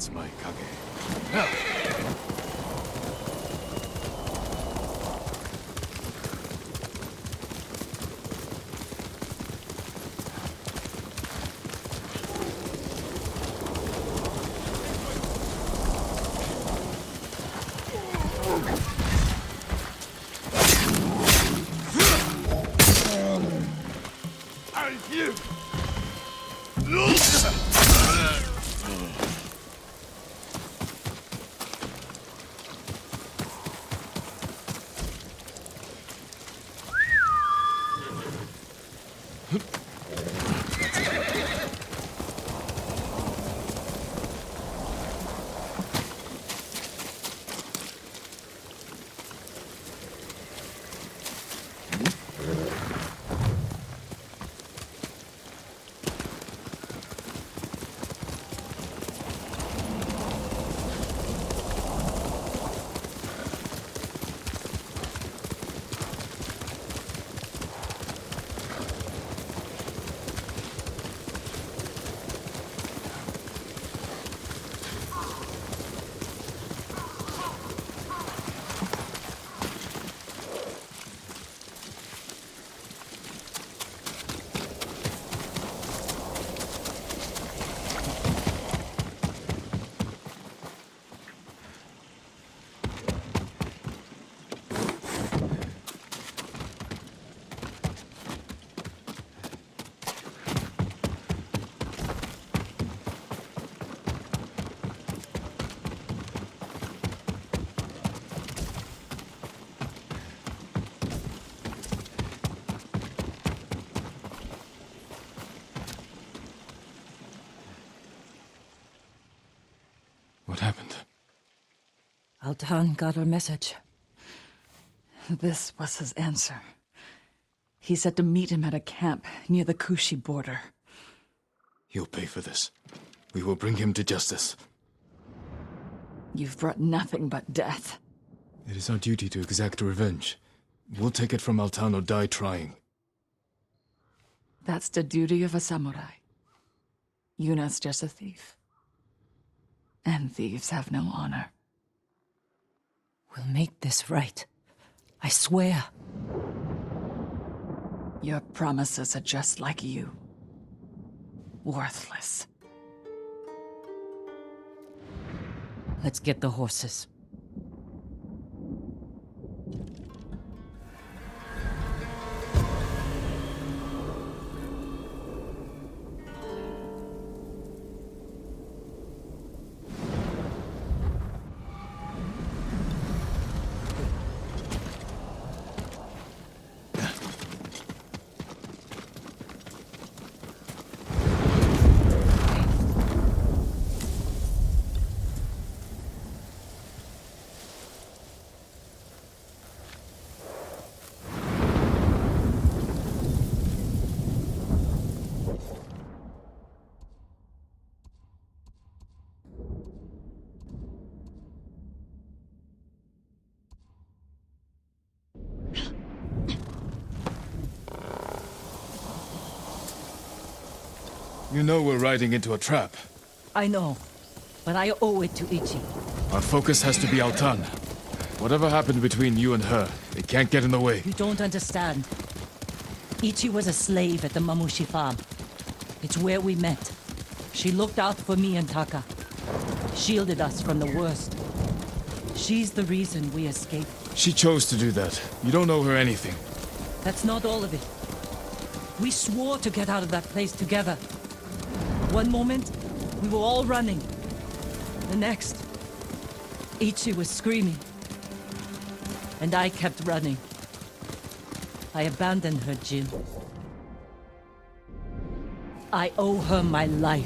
against my Kage. What happened? Altan got our message. This was his answer. He said to meet him at a camp near the Kushi border. He'll pay for this. We will bring him to justice. You've brought nothing but death. It is our duty to exact revenge. We'll take it from Altan or die trying. That's the duty of a samurai. Yuna's just a thief. And thieves have no honor. We'll make this right. I swear. Your promises are just like you. Worthless. Let's get the horses. You know we're riding into a trap. I know, but I owe it to Ichi. Our focus has to be Altan. Whatever happened between you and her, it can't get in the way. You don't understand. Ichi was a slave at the Mamushi farm. It's where we met. She looked out for me and Taka. Shielded us from the worst. She's the reason we escaped. She chose to do that. You don't owe her anything. That's not all of it. We swore to get out of that place together. One moment, we were all running. The next, Ichi was screaming. And I kept running. I abandoned her, Jin. I owe her my life.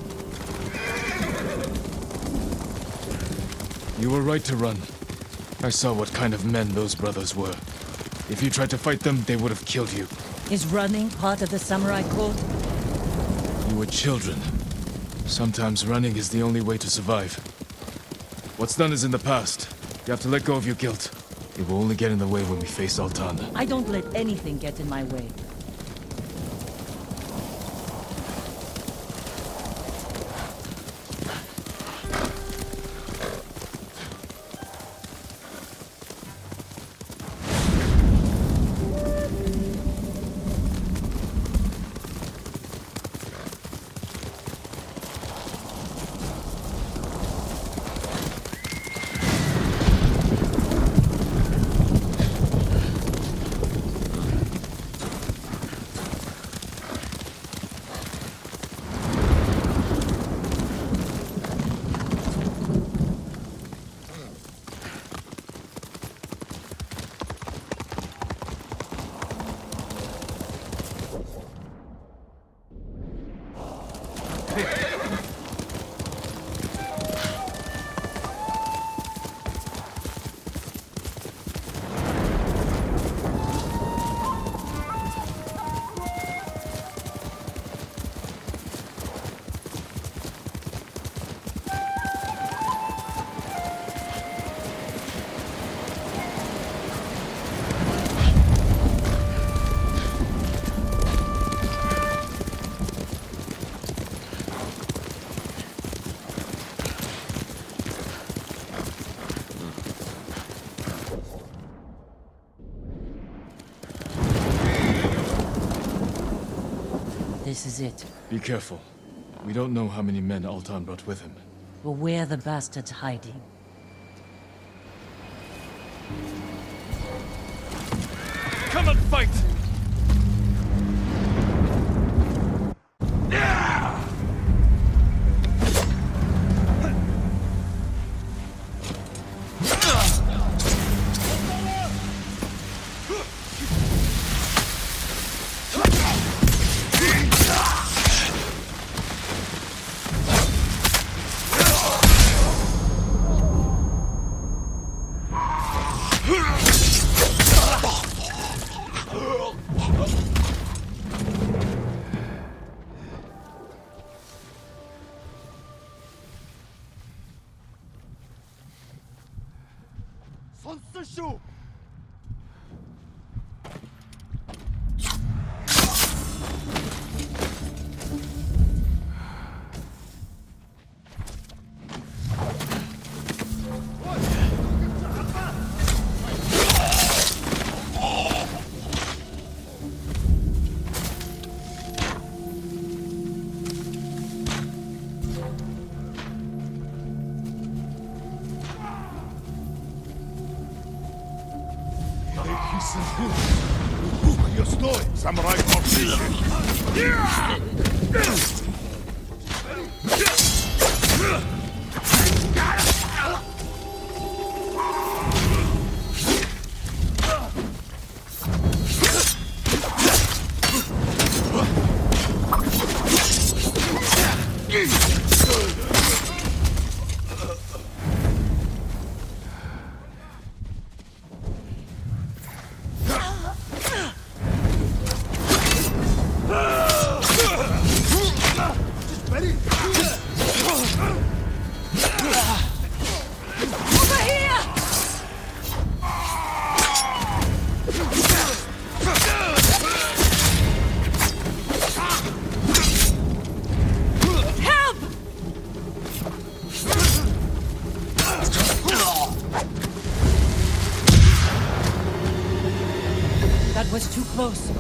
You were right to run. I saw what kind of men those brothers were. If you tried to fight them, they would have killed you. Is running part of the samurai code? You were children. Sometimes running is the only way to survive. What's done is in the past. You have to let go of your guilt. It will only get in the way when we face Altan. I don't let anything get in my way. This is it. Be careful. We don't know how many men Altan brought with him. Or where the bastard's hiding. Come and fight! Я стой! Самурай That was too close.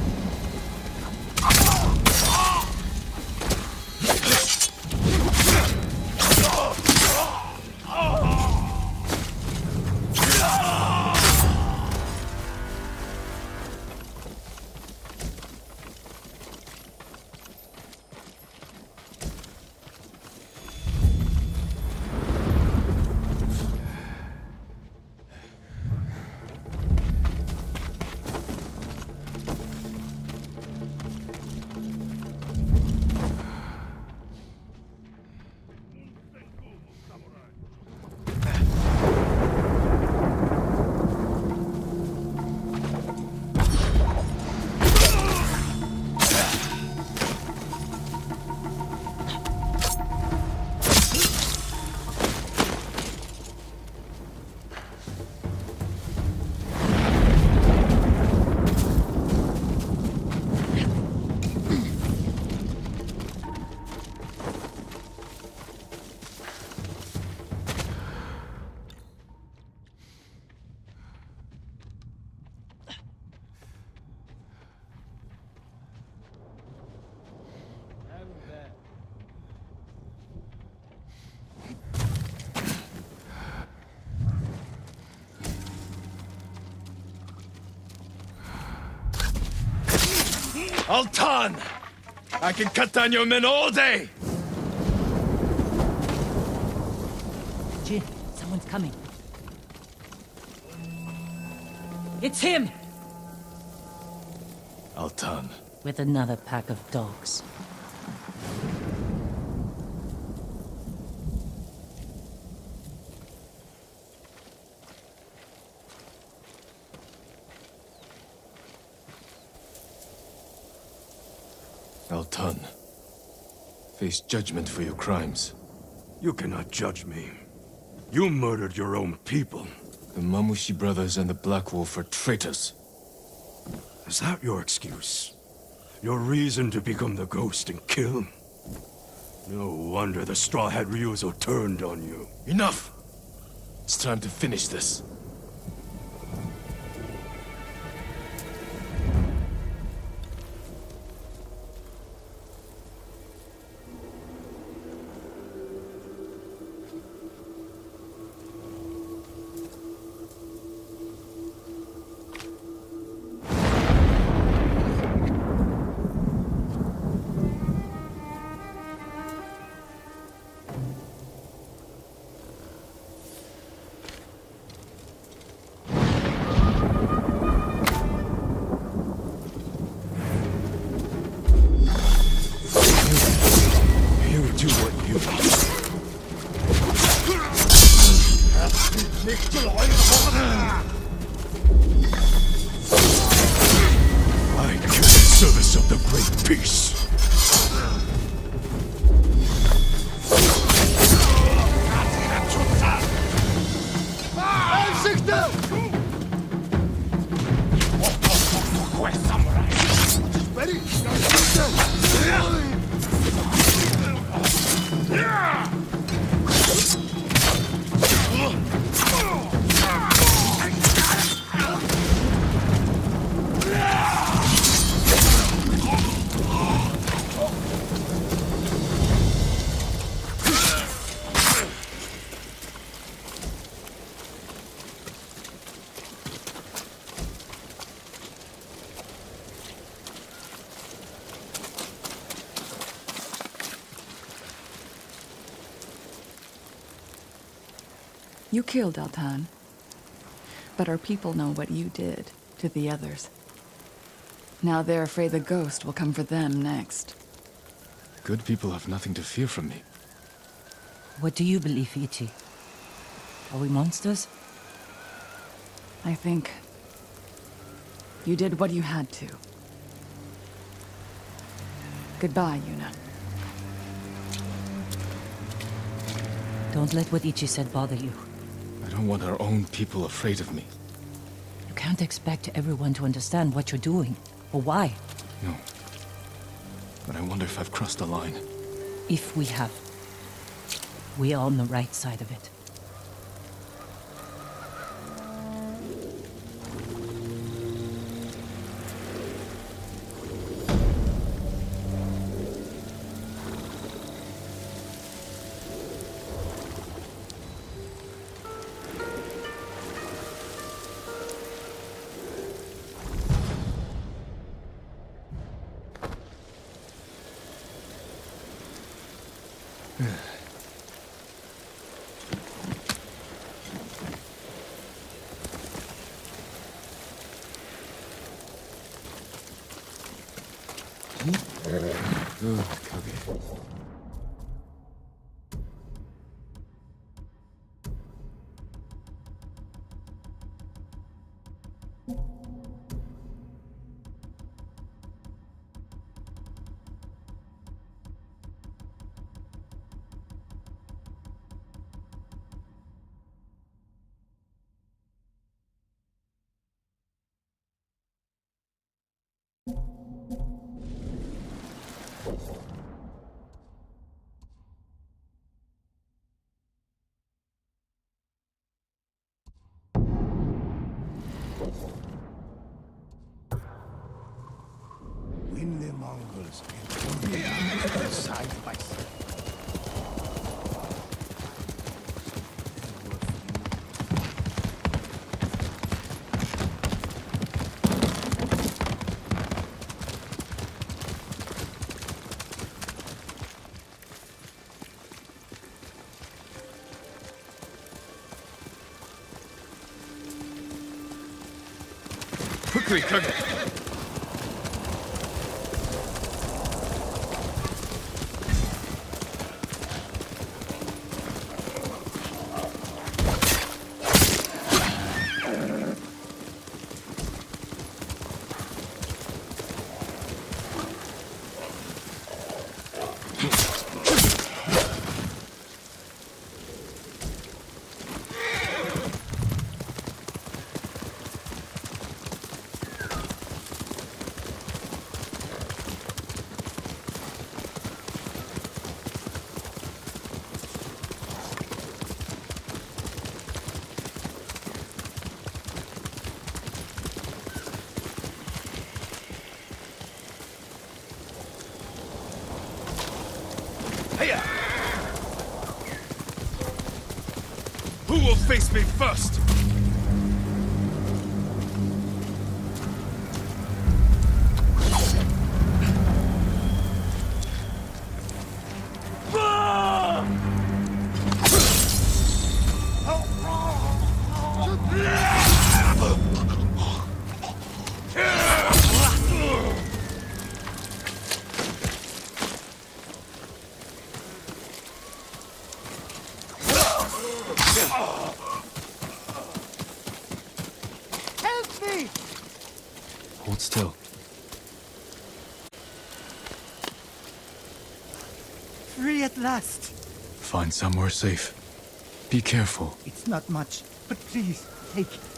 Altan! I can cut down your men all day! Jin, someone's coming. It's him! Altan. With another pack of dogs. Altan, face judgment for your crimes. You cannot judge me. You murdered your own people. The Mamushi brothers and the Black Wolf are traitors. Is that your excuse? Your reason to become the ghost and kill? No wonder the Straw Hat Ryuzo turned on you. Enough! It's time to finish this. I kill in service of the Great Peace. You killed Altan. But our people know what you did to the others. Now they're afraid the ghost will come for them next. Good people have nothing to fear from me. What do you believe, Ichi? Are we monsters? I think you did what you had to. Goodbye, Yuna. Don't let what Ichi said bother you. I don't want our own people afraid of me. You can't expect everyone to understand what you're doing, or why. No. But I wonder if I've crossed the line. If we have, we are on the right side of it. Good, Kage. Win the Mongols side by side. Quickly, Kage! face me first! Help me! Hold still. Free at last. Find somewhere safe. Be careful. It's not much, but please, take it.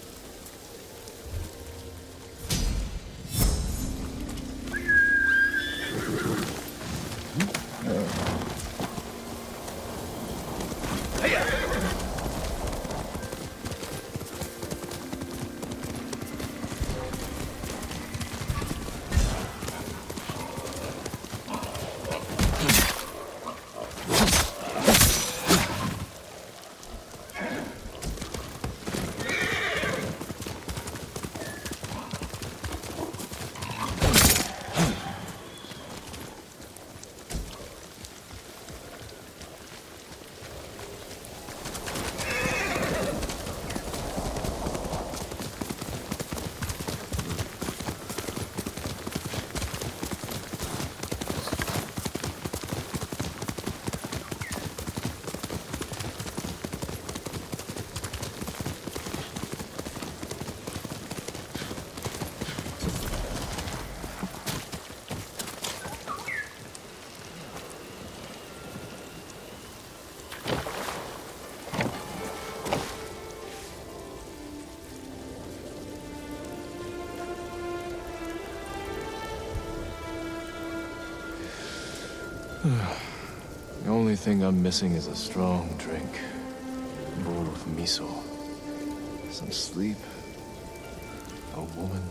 The only thing I'm missing is a strong drink. A bowl of miso. Some sleep. A woman.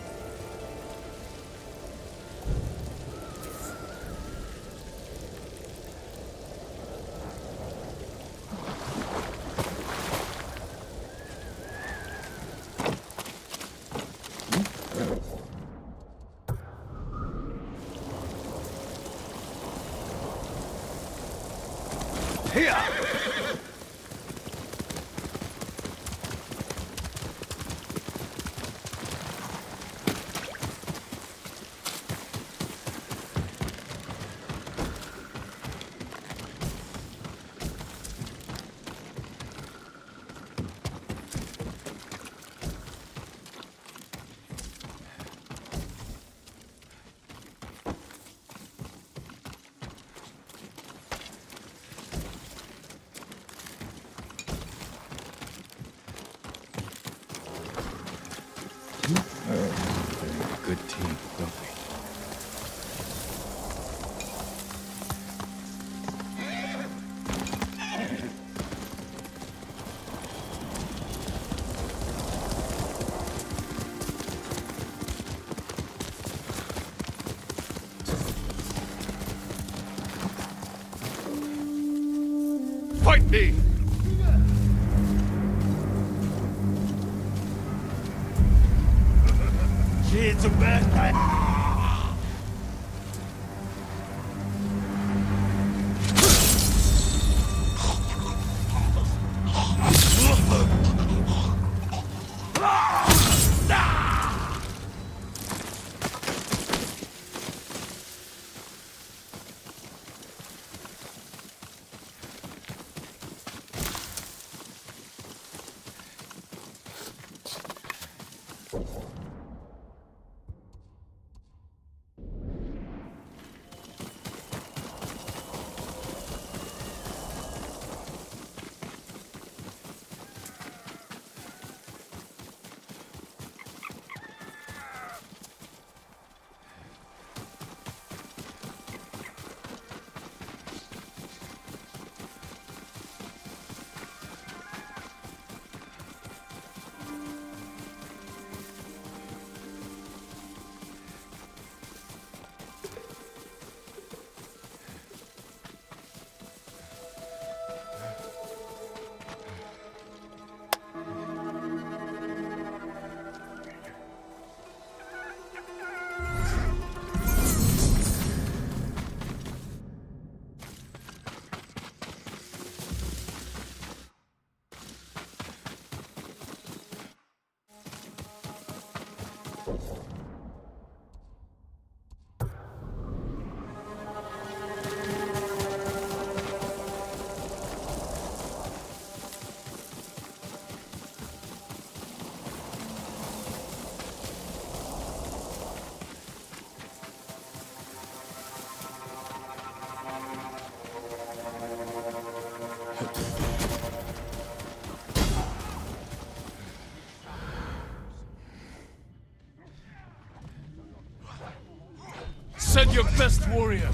Good team, don't we? Fight me! It's a bad night. Send your best warrior.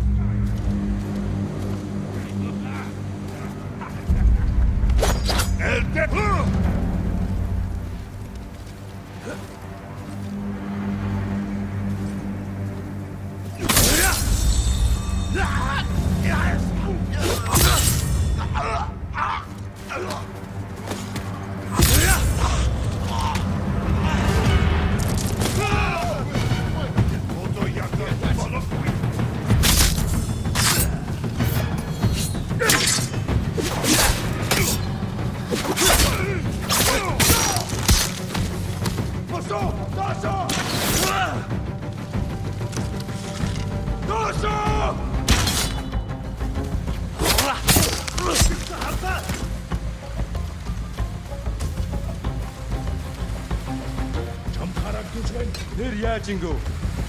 Nereye Jingo?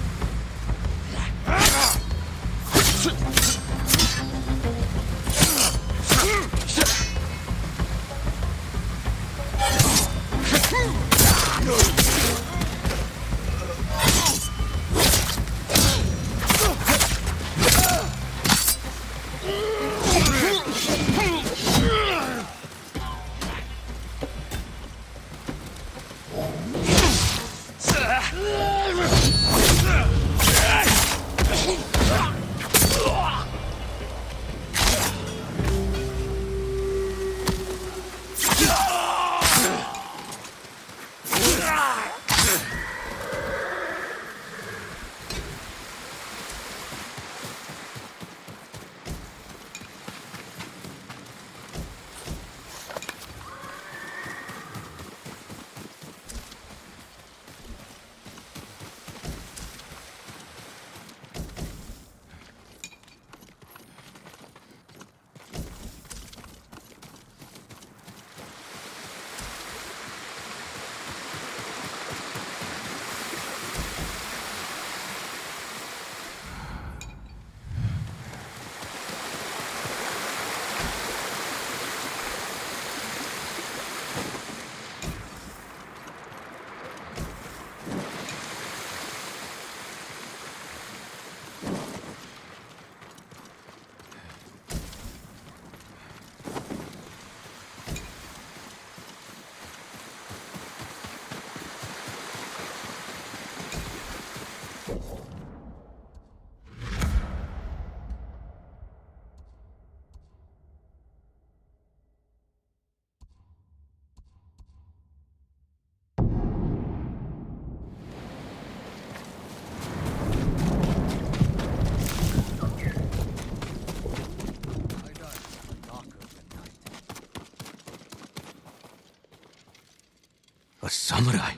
A samurai?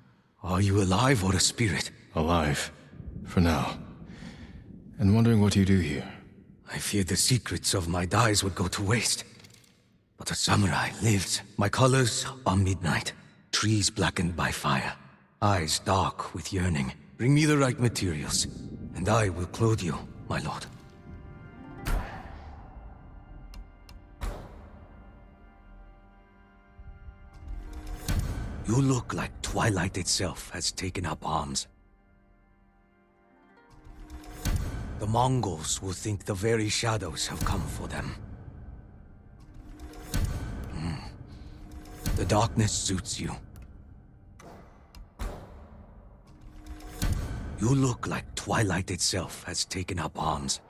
Are you alive or a spirit? Alive. For now. And wondering what you do here. I feared the secrets of my dyes would go to waste. But a samurai lives. My colors are midnight. Trees blackened by fire. Eyes dark with yearning. Bring me the right materials, and I will clothe you, my lord. You look like Twilight itself has taken up arms. The Mongols will think the very shadows have come for them. The darkness suits you. You look like Twilight itself has taken up arms.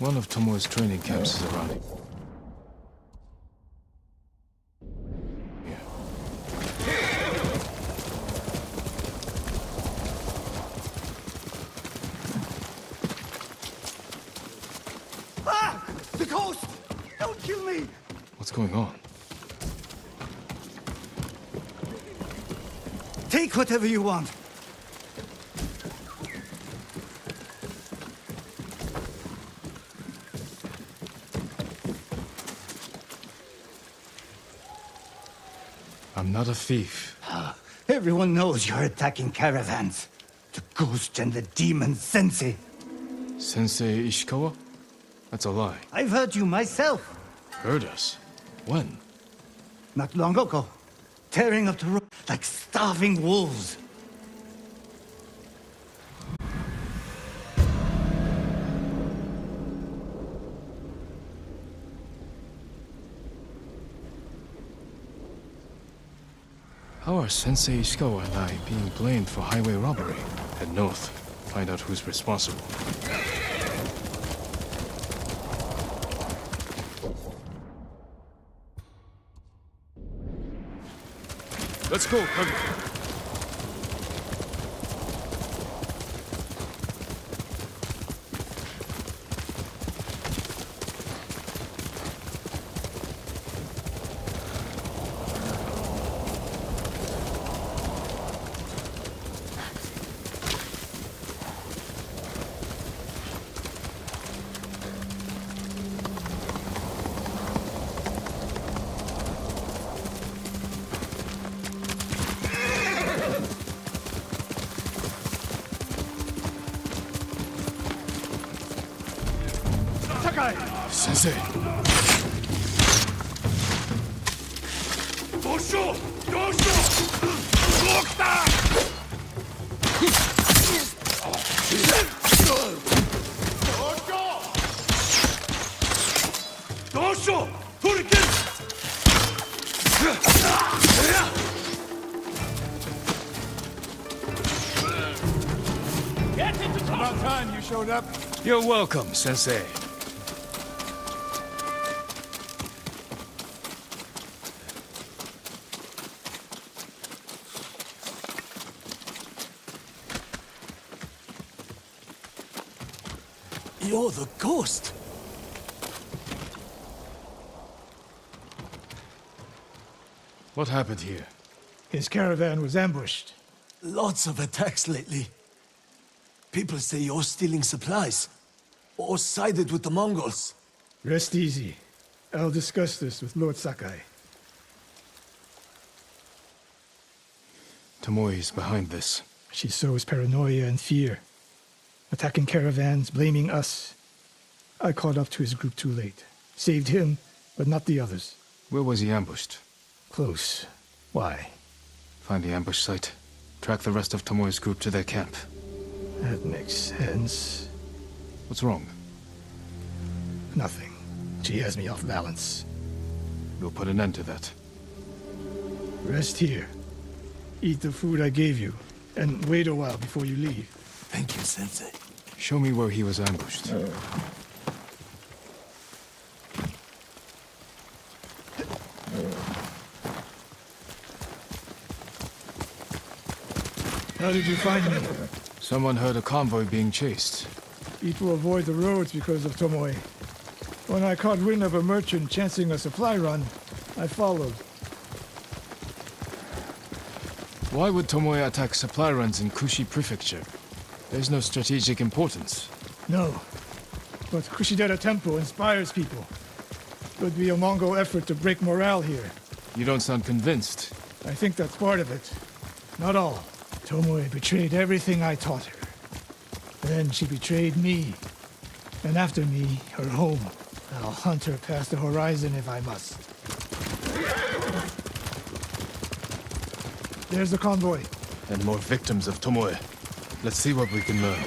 One of Tomoe's training camps is around here. Ah! The ghost! Don't kill me! What's going on? Take whatever you want. I'm not a thief. Everyone knows you're attacking caravans. The ghost and the demon Sensei. Sensei Ishikawa? That's a lie. I've heard you myself. Heard us? When? Not long ago. Tearing up the road like starving wolves. How are Sensei Ishikawa and I being blamed for highway robbery? Head north. Find out who's responsible. Let's go, Kage. Sensei! Dosho! Dosho! Dosho! Hurricane! About time you showed up. You're welcome, Sensei. You're the ghost. What happened here? His caravan was ambushed. Lots of attacks lately. People say you're stealing supplies. Or sided with the Mongols. Rest easy. I'll discuss this with Lord Sakai. Tomoe is behind this. She sows paranoia and fear. Attacking caravans, blaming us. I caught up to his group too late. Saved him, but not the others. Where was he ambushed? Close. Why? Find the ambush site. Track the rest of Tomoe's group to their camp. That makes sense. What's wrong? Nothing. She has me off balance. We'll put an end to that. Rest here. Eat the food I gave you, and wait a while before you leave. Thank you, Sensei. Show me where he was ambushed. How did you find me? Someone heard a convoy being chased. People avoid the roads because of Tomoe. When I caught wind of a merchant chancing a supply run, I followed. Why would Tomoe attack supply runs in Kushi Prefecture? There's no strategic importance. No. But Kushidera Temple inspires people. Could be a Mongol effort to break morale here. You don't sound convinced. I think that's part of it. Not all. Tomoe betrayed everything I taught her. Then she betrayed me. And after me, her home. I'll hunt her past the horizon if I must. There's the convoy. And more victims of Tomoe. Let's see what we can learn.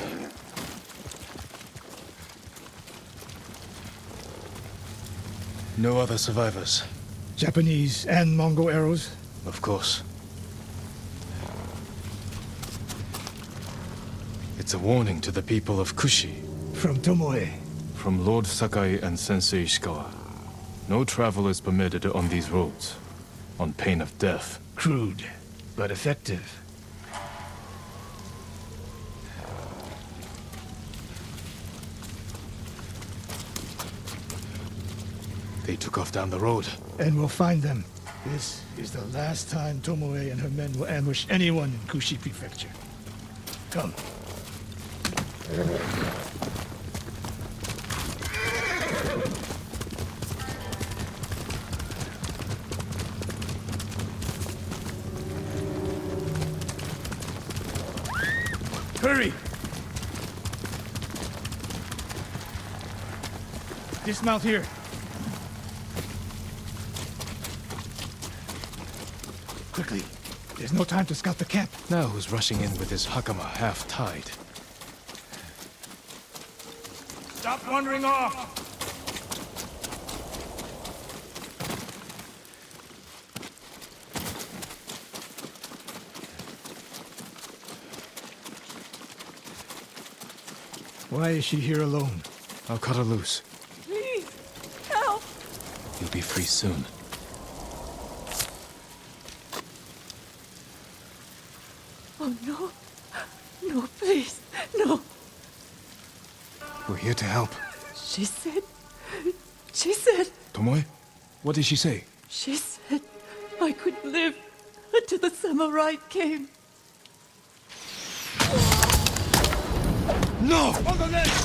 No other survivors. Japanese and Mongol arrows. Of course. It's a warning to the people of Kushi. From Tomoe. From Lord Sakai and Sensei Ishikawa. No travel is permitted on these roads, on pain of death. Crude, but effective. They took off down the road. And we'll find them. This is the last time Tomoe and her men will ambush anyone in Kushi Prefecture. Come. Hurry! Dismount here. Quickly. There's no time to scout the camp. Now who's rushing in with his hakama half-tied? Stop wandering off! Why is she here alone? I'll cut her loose. Please, help! You'll be free soon. Oh, no. No, please, no. We're here to help. She said... Tomoe? What did she say? She said I could live until the samurai came. No! On the left!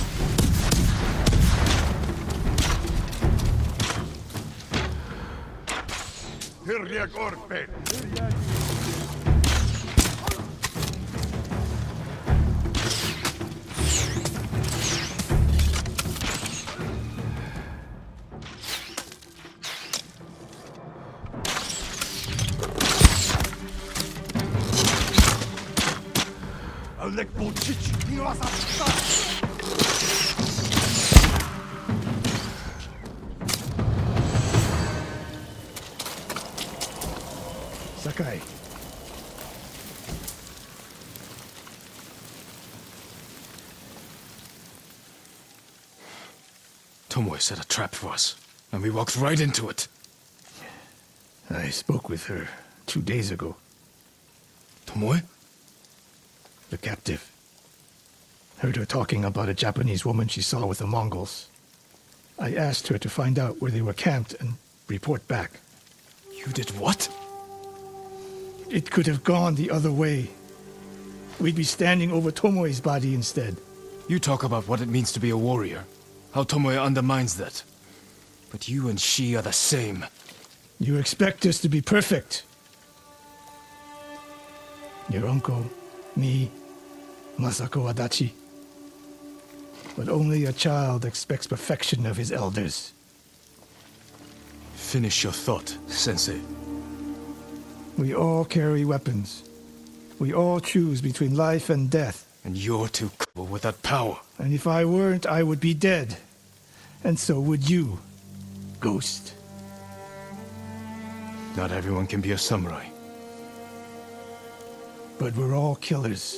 Sakai. Tomoe set a trap for us, and we walked right into it. I spoke with her 2 days ago. Tomoe? The captive. Heard her talking about a Japanese woman she saw with the Mongols. I asked her to find out where they were camped and report back. You did what? It could have gone the other way. We'd be standing over Tomoe's body instead. You talk about what it means to be a warrior. How Tomoe undermines that. But you and she are the same. You expect us to be perfect. Your uncle, me, Masako Adachi. But only a child expects perfection of his elders. Finish your thought, Sensei. We all carry weapons. We all choose between life and death. And you're too cool with that power. And if I weren't, I would be dead. And so would you, Ghost. Not everyone can be a samurai. But we're all killers.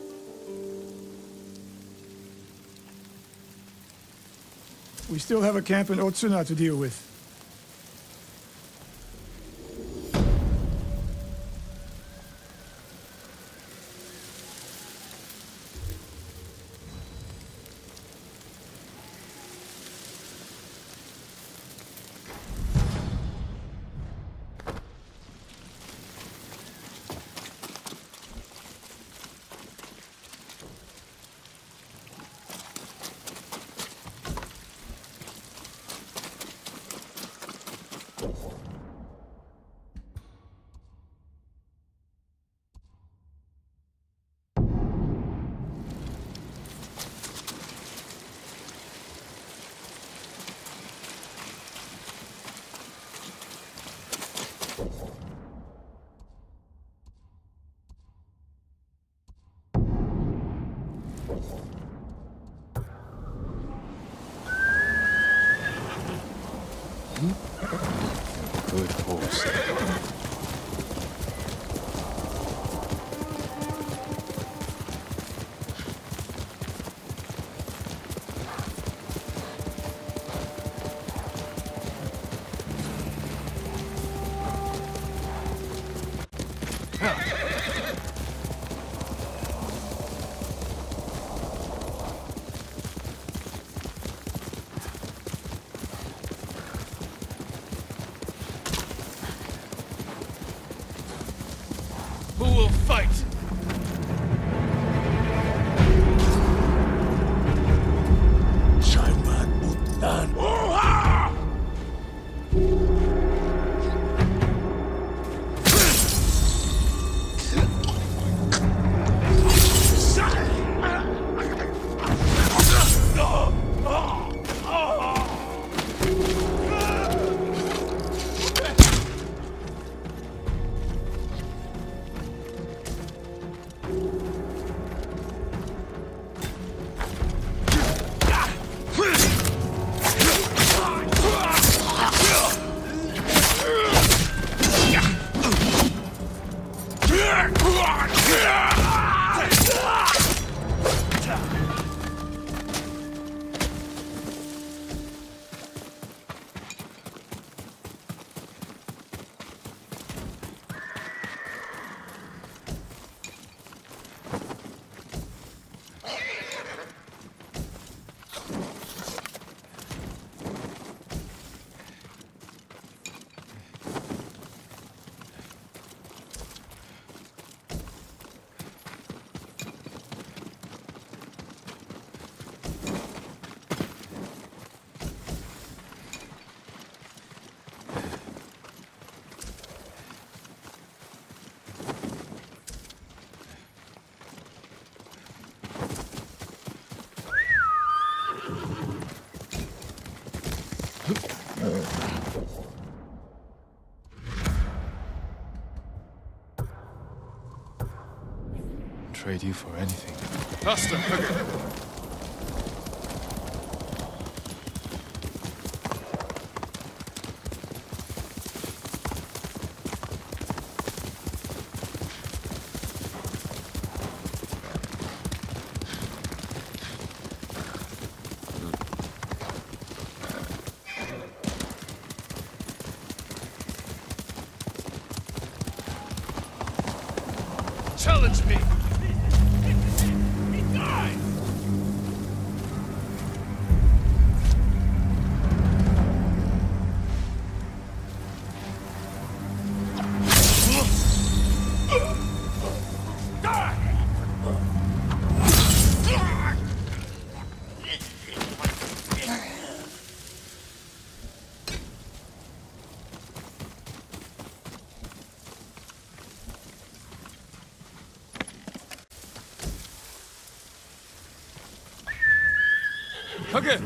We still have a camp in Otsuna to deal with. Good horse. Who will fight? Shaimat Butan. Trade you for anything. Faster, Hugger! Challenge me! Hugger!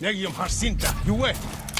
Negium Harsinta, you wait.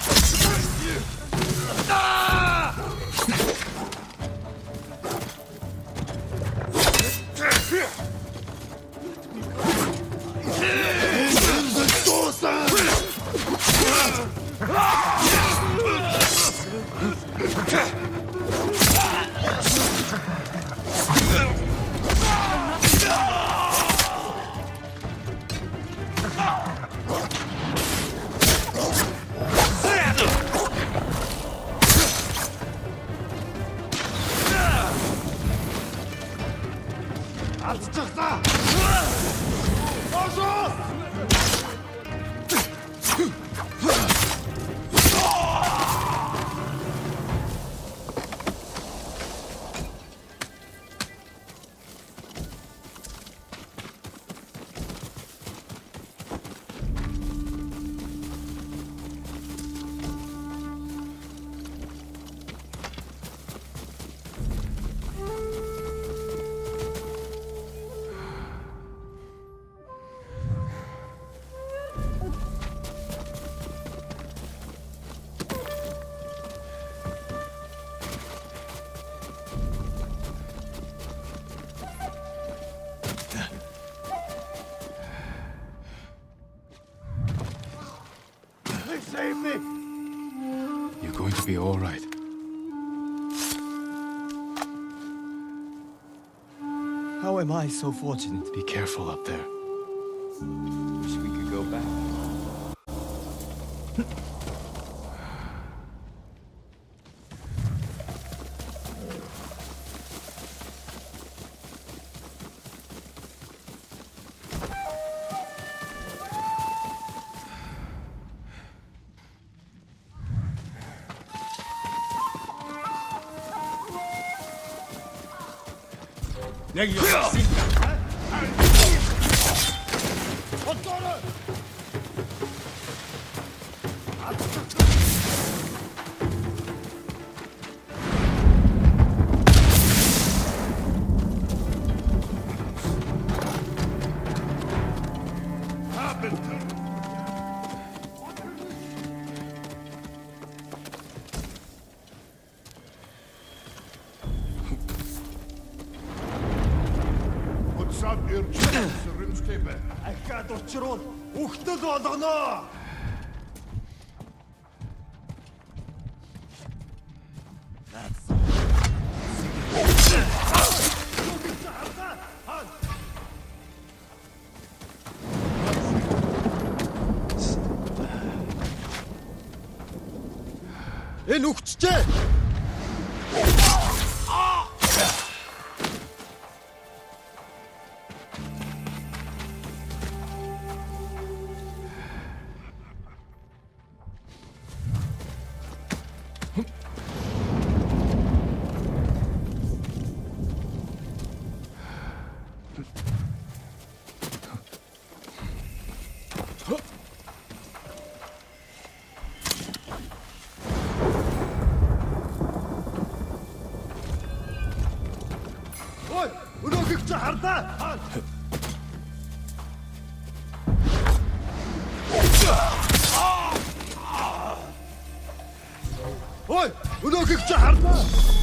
Save me! You're going to be all right. How am I so fortunate? Be careful up there. Wish we could go back. Negium Harsinta. Ахад учруул үхтэл болгоно. Энэ үхчихээ. Ой, өнөөхийг чи харлаа. Ой, өнөөхийг чи харлаа.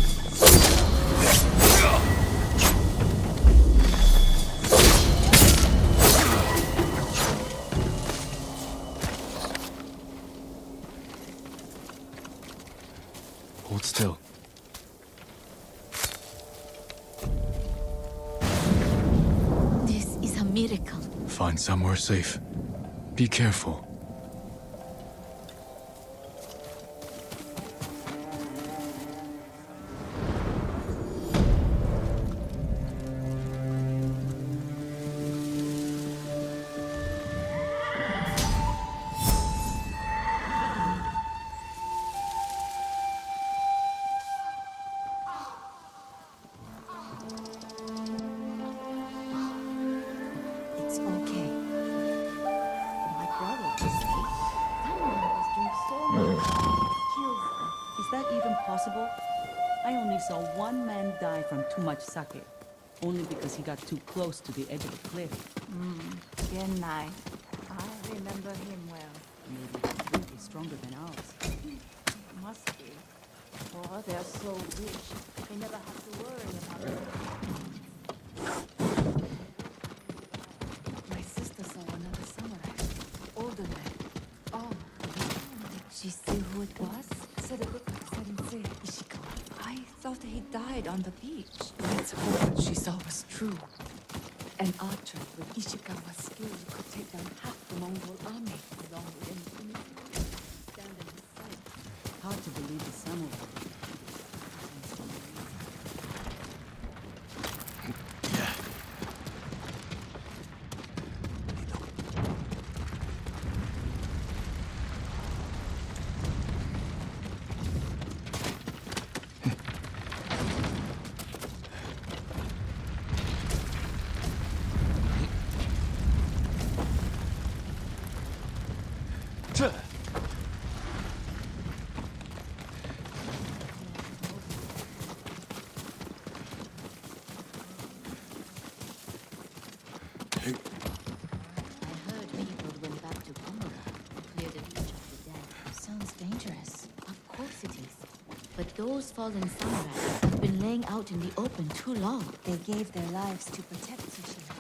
Hold still. This is a miracle. Find somewhere safe. Be careful. It's okay. My brother was safe. Someone was doing so much. Kills them. Is that even possible? I only saw one man die from too much sake. Only because he got too close to the edge of the cliff. Genai. I remember him well. Maybe the drink is stronger than ours. Must be. Oh, they're so rich. They never have to worry about it. My sister saw another samurai. Older man. Oh. Did she see who it was? Said it looked like Sensei Ishikawa. I thought he died on the beach. Let's hope what she saw was true. An archer with Ishikawa's skill could take down half the Mongol army along with infinity. Stand in his sight. Hard to believe the samurai. Those fallen samurai have been laying out in the open too long. They gave their lives to protect Tsushima.